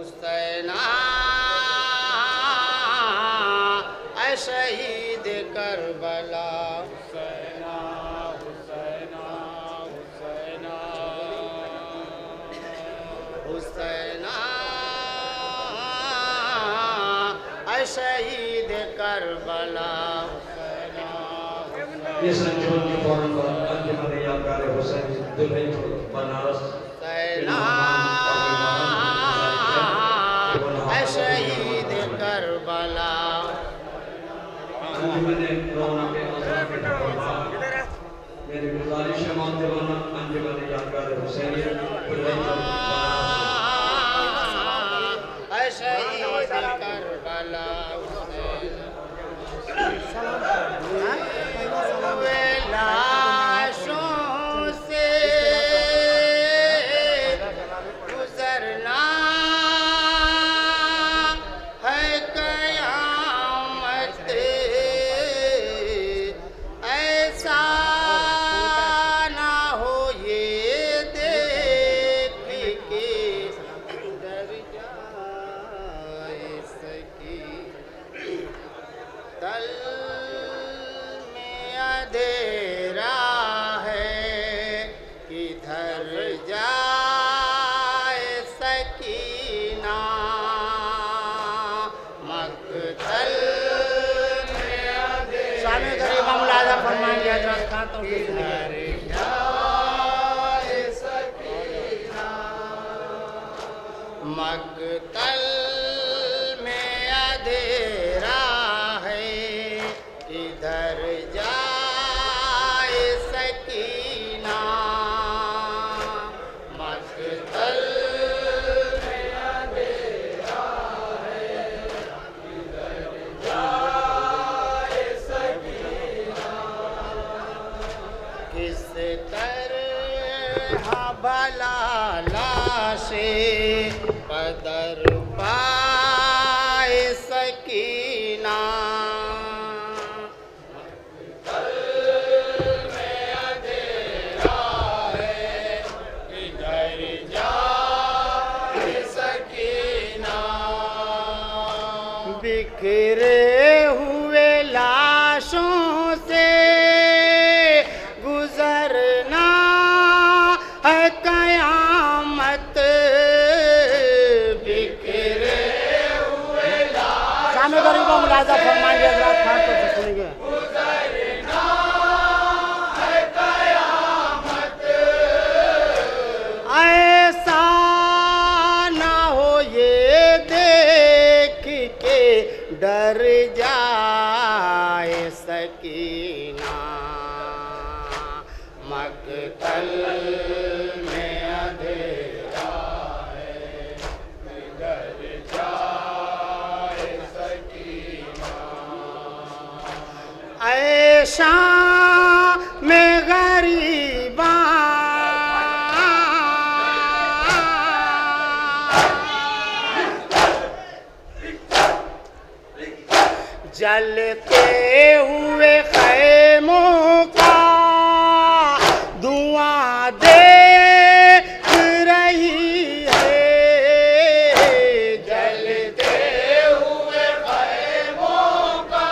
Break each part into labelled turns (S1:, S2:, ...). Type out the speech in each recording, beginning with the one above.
S1: हुसैना शहीद करबला हुसैना हुसैना हुसैना हुसैना शहीद करबला हुसैना।
S2: इस रंजों के फौरन बाद अंतिम यादगार हुसैन दुल्हन बनारस
S1: हुसैना शहीद करबला।
S2: मेरी गुजारिश है मौतवाना अंजुमन यादगार हुसैनियत
S1: शहीद करबला लाशों से गुजरना है कयामत, ऐसा ना हो ये देख के डर जाए सकी। तल में अंधेरा है किधर जाए सकीना, मक़तल में अंधेरा शामी गरीब मौलाना फरमाएंगे हज़रत खान तो किधर जाए सकीना, मक़तल में अंधेरा है किधर जाए सकीना, मक़तल में अंधेरा है किधर जाए सकीना। किस तरह भला लाशे कदर पाए सकीना, बिखरे हुए लाशों से गुजरना है कयामत, बिखरे हुए लाशों शामी गरीब मुलाजा फरमाएंगे हज़रत खान तो सुनेंगे। गुजरना है कयामत, ऐसा ना हो ये देख के डर जाए सकीना, मक़तल में अंधेरा है किधर जाए सकीना, ऐशा में गरीबा जलते हुए खैमों का धुआं देख रही है, जलते हुए खैमों का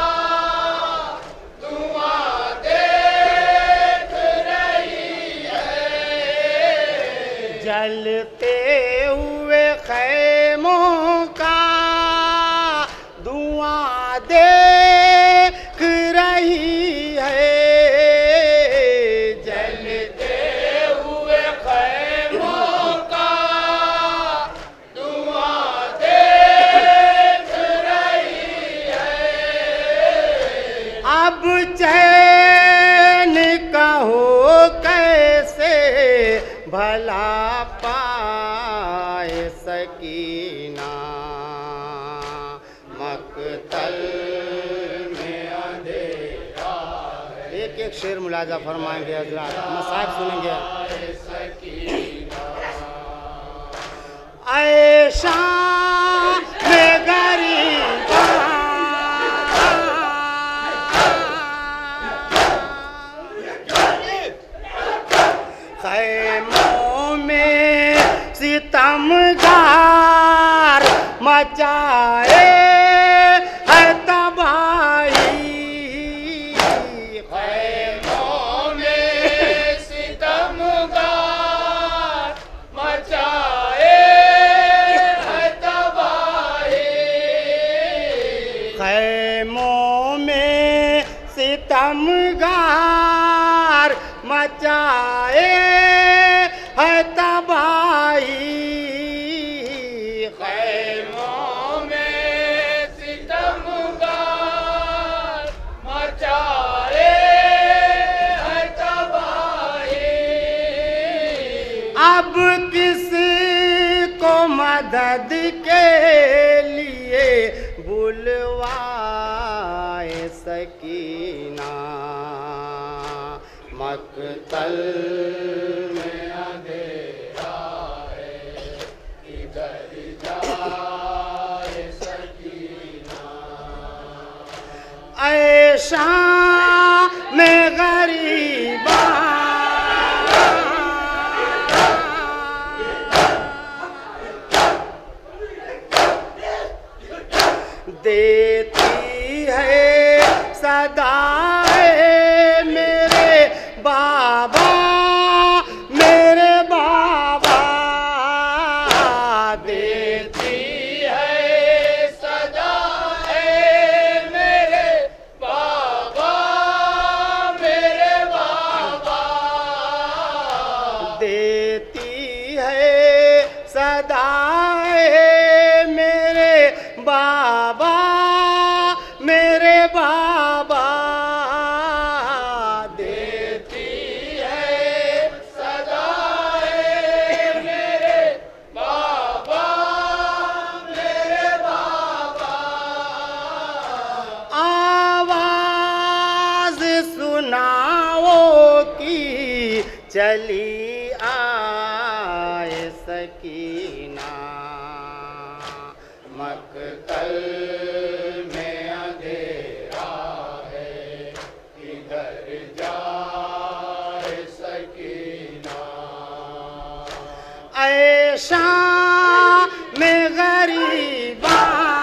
S1: धुआं देख रही है, जलते हुए खैमों का धुआं देख रही है, जलते हुए खैमों का धुआं देख रही है। अब चैन कहो कैसे भला पाए सकीना, मक़तल में अंधेरा है। एक एक शेर मुलाजा फरमाएंगे हज़रत, मसाइब सुनेंगे। ऐशा में गरीबा खैमों में सितमगार मचाए है तबाही।
S3: खैमों में सितमगार मचाए है तबाही।
S1: खैमों में सितमगार मचाए है तबाही।
S3: खैमों में सितमगार मचाए है तबाही।
S1: अब किसी को मदद के लिए बुलवाए सकीना। मक्तल
S3: में अंधेरा है, किधर जाए सकीना।
S1: ऐशा में गरीबा देती है सदाए मेरे बाबा, मेरे बाबा।
S3: देती है सदाए मेरे बाबा, मेरे बाबा।
S1: देती है सदाए मेरे बाबा, मेरे बाबा।
S3: देती है सदाए मेरे बाबा, मेरे बाबा।
S1: आवाज सुनाओ की चली आए सकीना।
S3: मक्तल में अंधेरा है, किधर जाए सकीना।
S1: ऐशा में गरीबा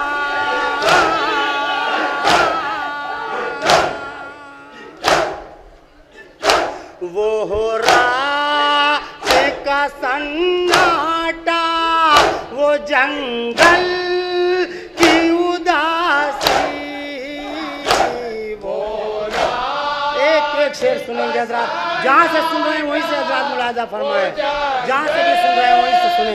S1: वो हो रात का सन्नाटा, वो जंगल की उदासी। वो एक एक शेर सुनेंगे हजरात, जहाँ से सुन रहे हैं वहीं से हजरात मुलाजा फरमाए, जहाँ से भी सुन रहे हैं वहीं से सुने।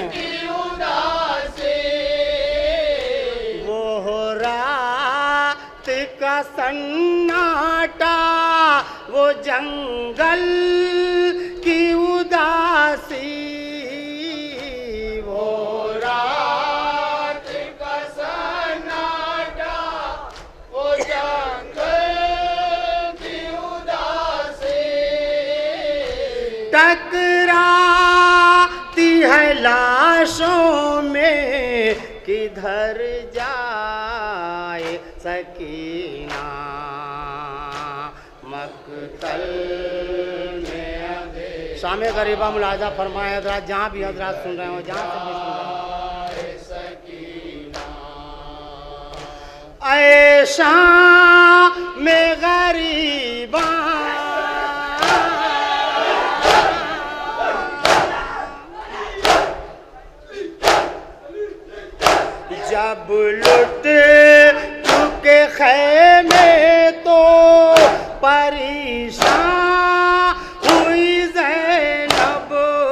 S1: वो हो रात का सन्नाटा, वो जंगल की उदासी। वो
S3: रात का सन्नाटा, वो जंगल की उदासी।
S1: टकराती है लाशों में किधर जाए सकीना। मक्तल में अंधेरा। शामे गरीबा मुलाजा फरमाए हजरात, जहाँ भी हजरात सुन रहे हो, जहाँ से भी सुन रहे हो। ऐशा में गरीबा जब लुट चुके खैमे तो परेशान हुई ज़ैनब।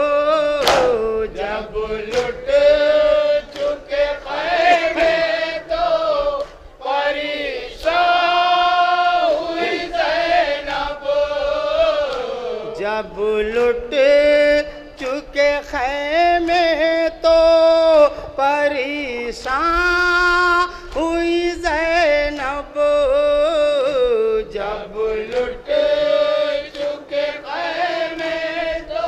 S3: जब लुट चुके खैमे तो परेशान हुई ज़ैनब।
S1: जब लुट चुके खैमे तो परेशान हुई ज़ैनब।
S3: जब लुट चुके खैमे तो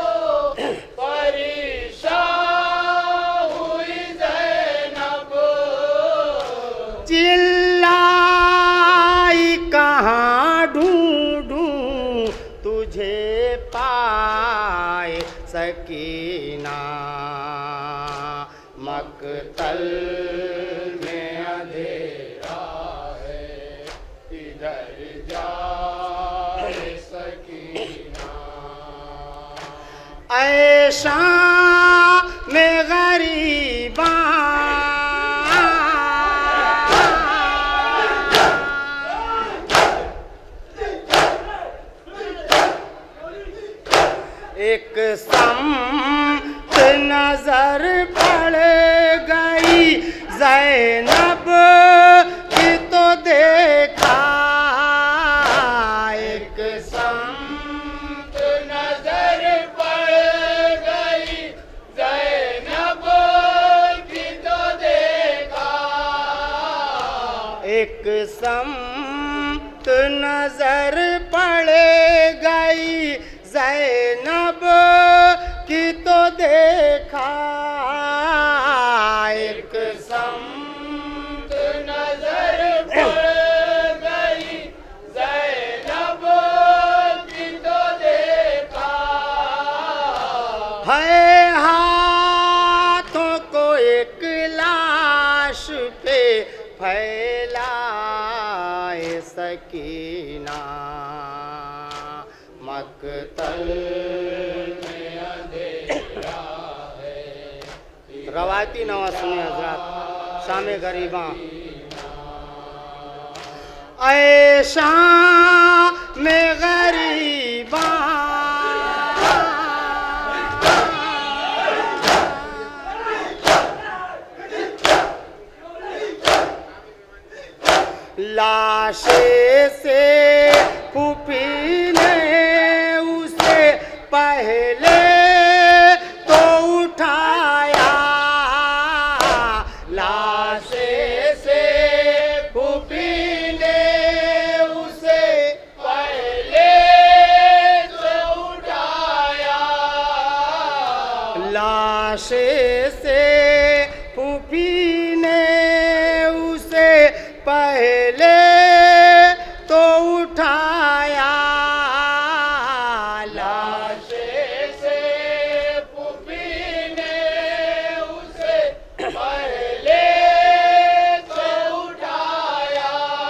S3: परेशान हुई ज़ैनब।
S1: चिल्लाई कहाँ ढूंढूं तुझे पाए सकीना। मक्तल
S3: मकतल में अंधेरा है, इधर जाए सकीना।
S1: ऐशा में गरीबा एक सम्त नजर पड़ गई ज़ैनब की तो देखा, एक
S3: सम्त नजर पड़ गई ज़ैनब की तो देखा,
S1: एक सम्त नजर पड़ गई ज़ैनब की तो देखा, एक
S3: सम्त नजर पड़ गई ज़ैनब की तो देखा,
S1: है हाथों को एक लाश पे फैलाए सकीना, मकतल
S3: में अंधेरा है,
S1: रवायती नवा सुने हजरत शामे गरीबा। ऐशा में गरीबा लाशे से फूफी ने उसे पहले तो उठाया, लाशे से फूफी ने उसे
S3: पहले तो उठाया,
S1: लाशे से फूफी ने उसे पहले तो उठाया,
S3: लाशे से फूफी ने उसे पहले तो उठाया,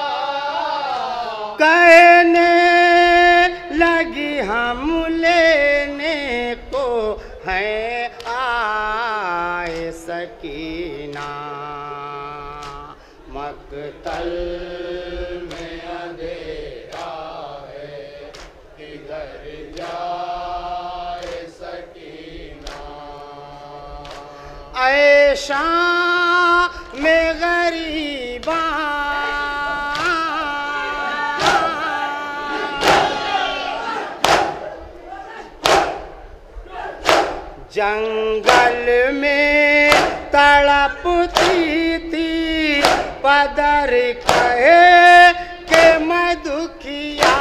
S1: कहने लगी हम लेने को हैं आए सकीना, मकतल
S3: में अंधेरा है, इधर जाए सकीना।
S1: ऐशा में गरीबा जंगल में तड़पती थी पदर कहे के मैं दुखिया,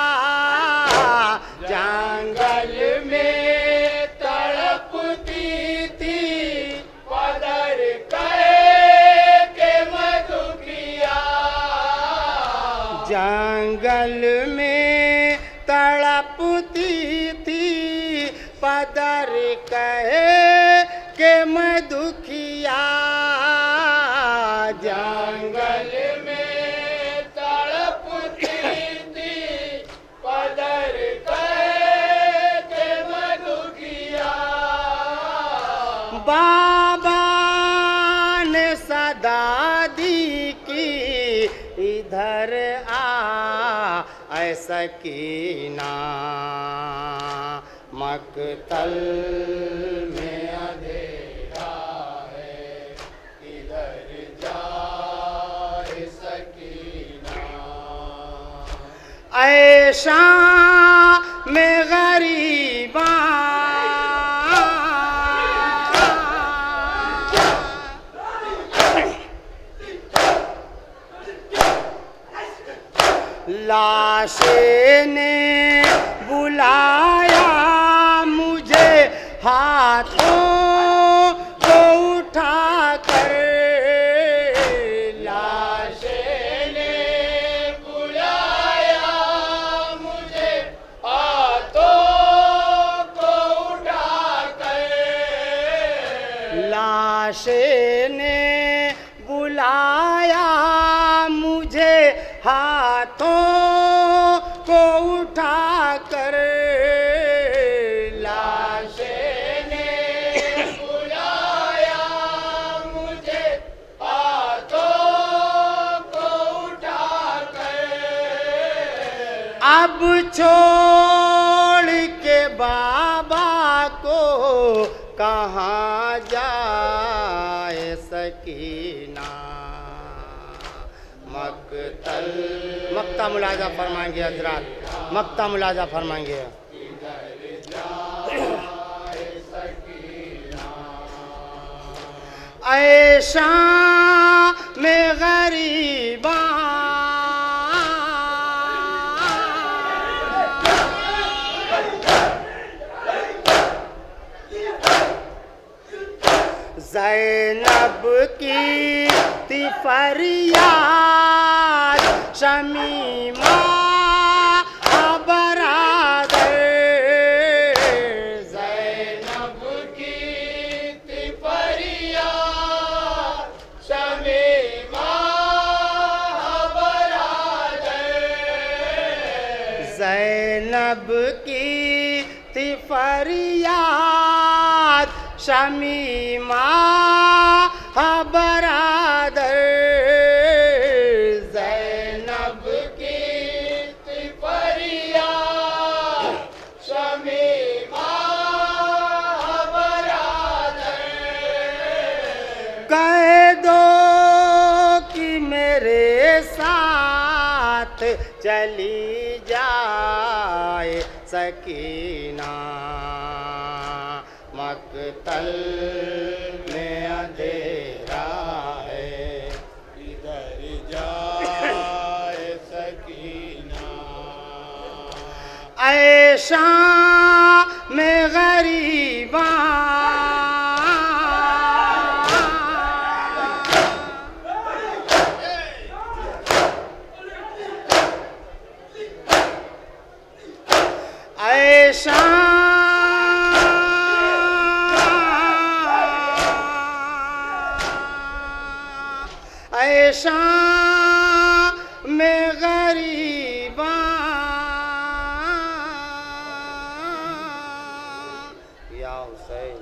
S1: जंगल में
S3: तड़पती थी पदर कहे के मैं दुखिया,
S1: जंगल में तड़पती थी पदर कहे के मैं दुखिया,
S3: जंगल में तड़पती थी पदर कहे के मैं दुखिया,
S1: बाबा ने सदा दी की इधर आ सकीना, मकतल
S3: में अंधेरा है, इधर जाए सकीना।
S1: ऐशा में गरीबा लाशे ने बुलाया मुझे हाथों को उठा कर,
S3: लाशे ने बुलाया मुझे हाथों को उठा कर,
S1: लाशे ने बुलाया मुझे हाथों को उठाकर,
S3: लाशें ने बुलाया मुझे हाथों को उठाकर,
S1: अब छोड़ के बाबा को कहाँ जाए सकीना। मक्ता मुलाजा फरमाएंगे हजरात, मक्ता मुलाजा फरमाएंगे। ऐशा में गरीबा ज़ैनब की थी फरियाद, शमीमा बरादर।
S3: ज़ैनब की थी फरियाद, शमीमा बरादर।
S1: ज़ैनब की थी फरियाद, शमीमा बरादर।
S3: ज़ैनब की थी फरियाद, शमीमा बरादर।
S1: कह दो कि मेरे साथ चली जाए सकीना, मक्तल में अंधेरा है,
S3: इधर जाए सकीना।
S1: ऐशा में गरीबा ऐशा ऐशा में गरीबा या हुसैन।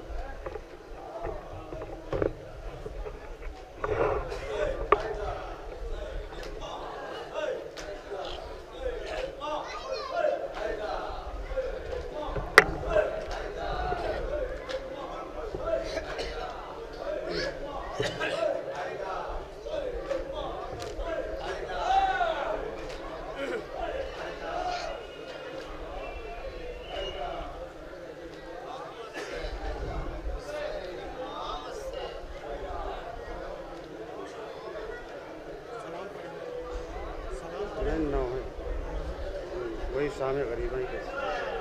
S1: वही सामे गरीबा ही कैसे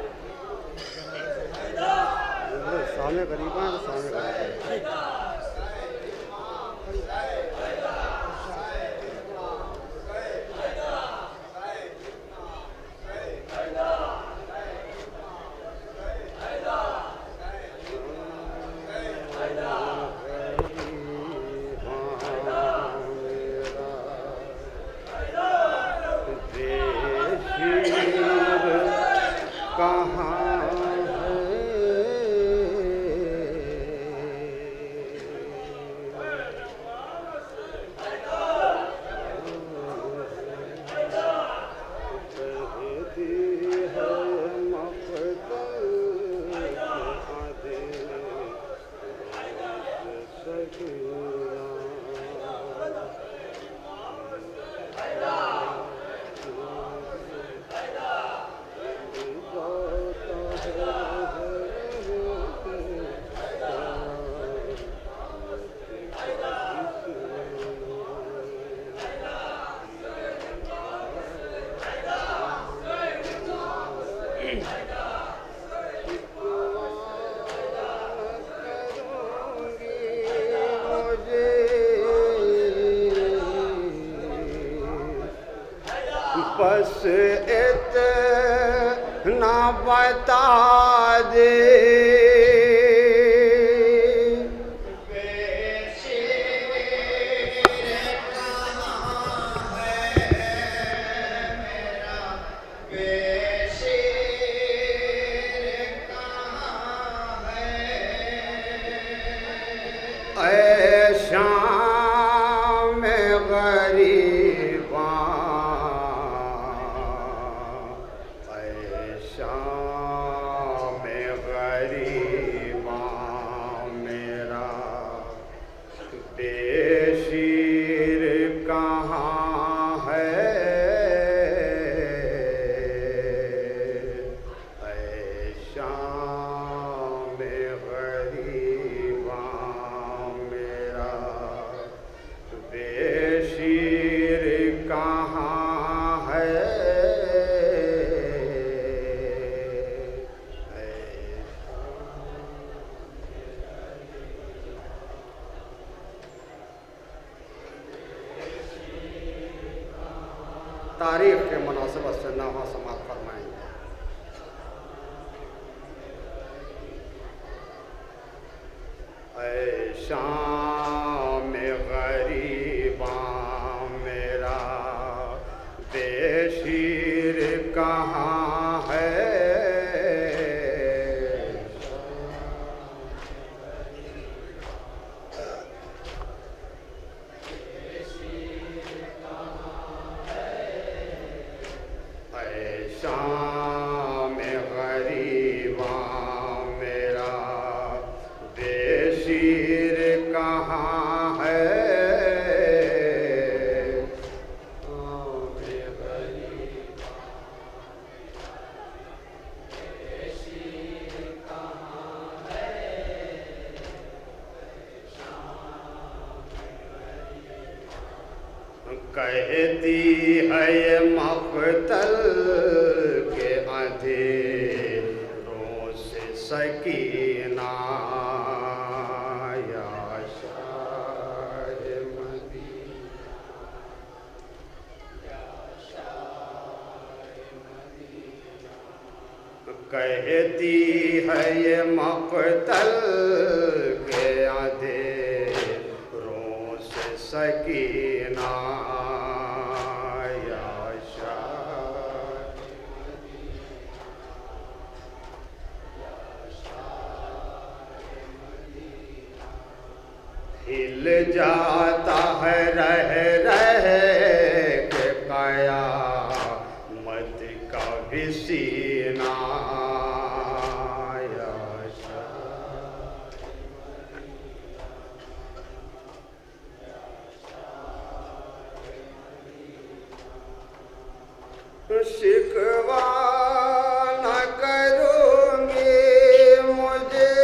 S1: सामे गरीबा है तो सामे गरीबा। बस इतना बता दे शाम गरीबा शाम गरीबा मेरा बेशीर कहाँ है शाम गरीबा मेरा बेशीर कहाँ है तारीख के मुनासिबत से नामा समात फरमाएंगे। शाम गरीबा मेरा बेशीर कहाँ है शाम गरीबा मेरा बेशीर कहाँ है कहती है ये मक़तल के अंधेरों से सकीना या शाह मदीना। कहती है ये मक़तल के अंधेरों से सकीना हिल जाता है रह रह के क़यामत का भी सीना या शिकवा न करूँगी मुझे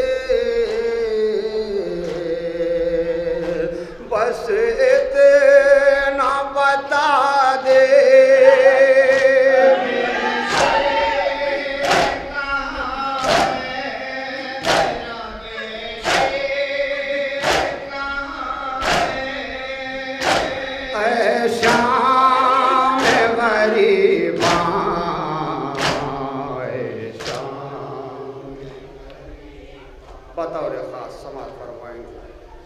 S1: बस इतना बता दे शाम गरीबा बताओ रे खास समाज फरमाएंगे।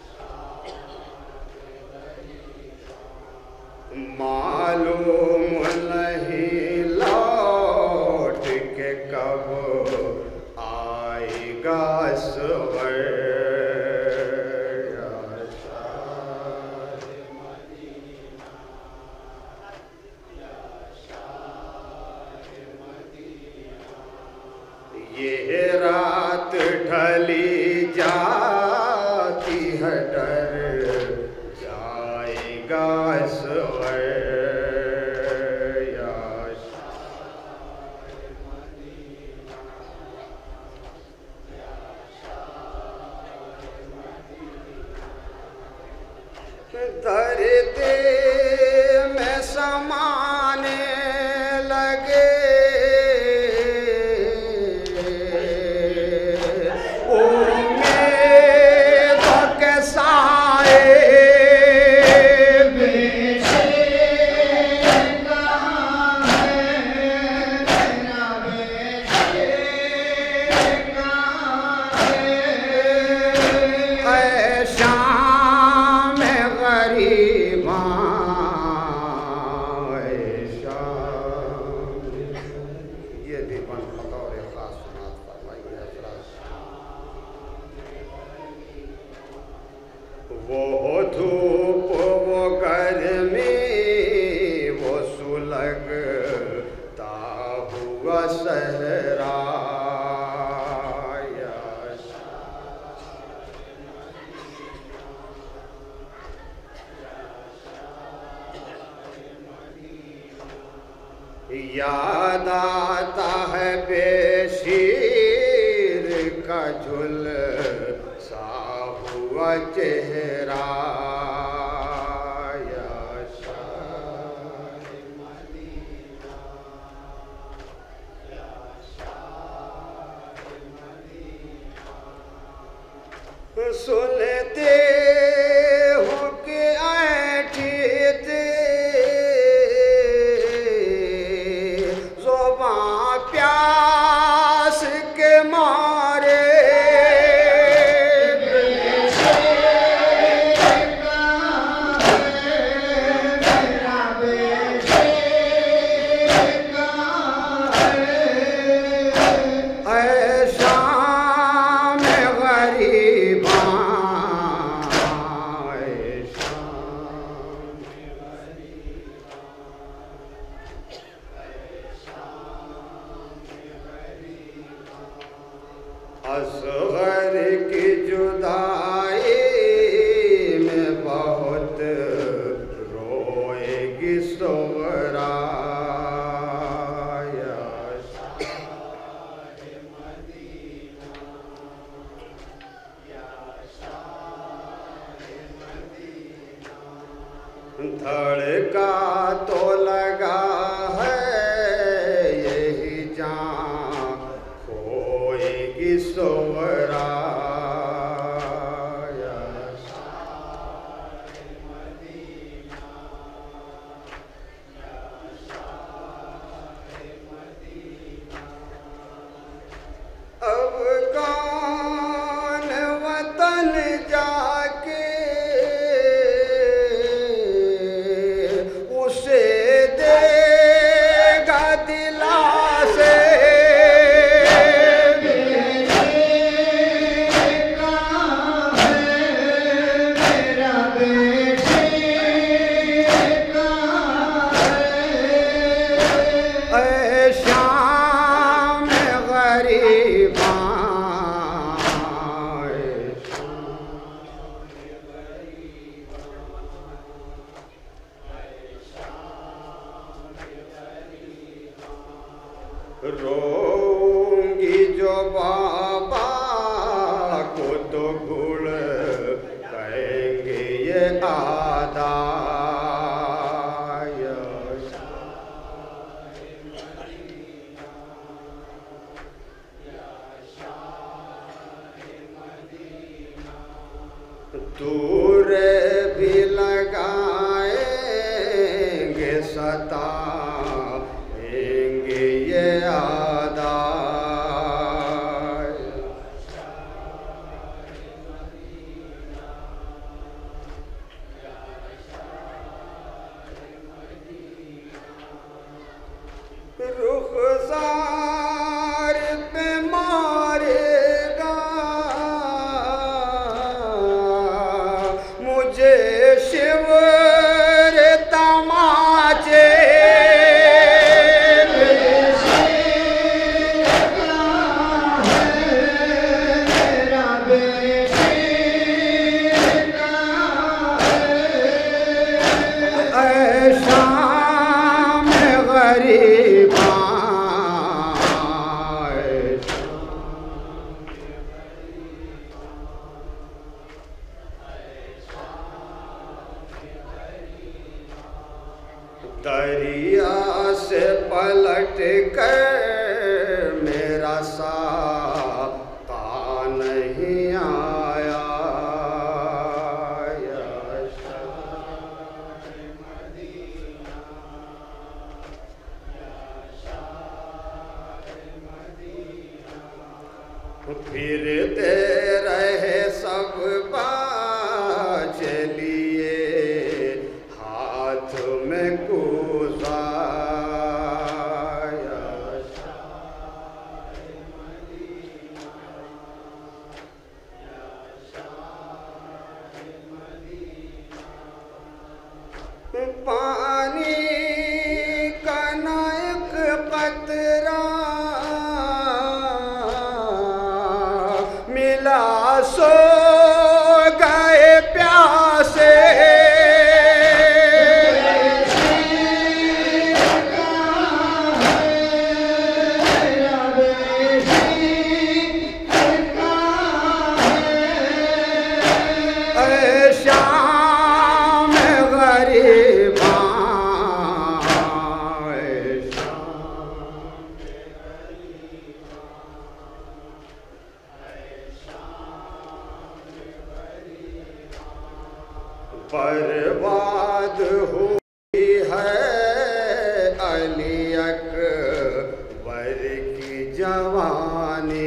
S1: मालूम नहीं लौट के कब आएगा सवर ये रात ढली जाती है डर जाएगा सवर दर्द में समाने लगे शाम गरीबा याद आता है बेशीर का झुलसा हुआ चेहरा। या शाह मदीना, या शाह मदीना। सुनते हो कि ऐठी थे ज़ुबां प्यास के मारे। असगर की जुदाई में बहुत रोएगी सोहरा। या शाह मदीना, या शाह मदीना। धड़का तो लगा है यही जान खोएगी सोहरा। या शाह मदीना, या शाह मदीना। अब कौन वतन जाके उसे देगा दिलासे। रोऊंगी जो बाबा को तो भूल कहेंगे ये आदा। या शाह मदीना, या शाह मदीना। दूर भी लगाएंगे सताएंगे ये आदा। रुखसार पे मारेगा मुझे शिवर तमाचे। शाम गरीबा दरिया से पलट कर मेरा साका नहीं आया। या शाह मदीना, या शाह मदीना। फिरते रहे सब बाज लिए हाथ में कूजा। या शाह मदीना, या शाह मदीना। पानी का नायक कतरा मिला सो गए प्यासे। बर्बाद हुई है अली अकबर की जवानी।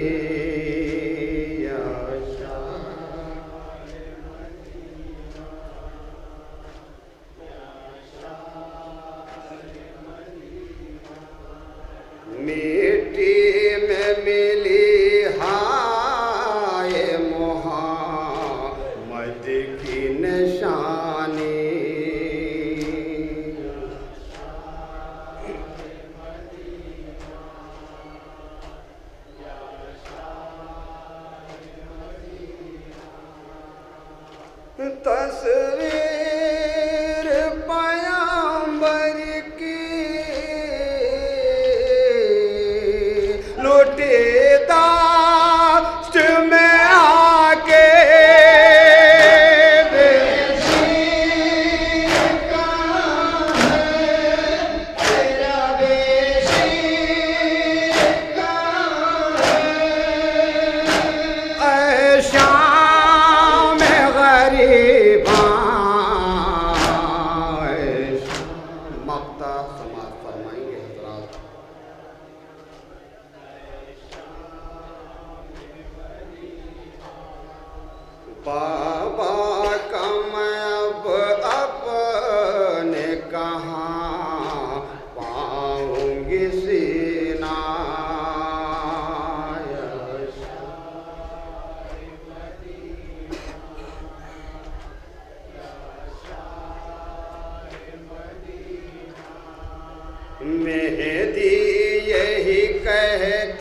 S1: मिट्टी में मिली हाय मोहम्मद की निशानी। तस्वीर पैगंबर की लुटे दाश्त में आके शाम गरीबा मक्ता समाज फरमाएंगे हजरात। बाबा का मैं अब अपने कहाँ पाऊंगी सीना। मेहदी यही कह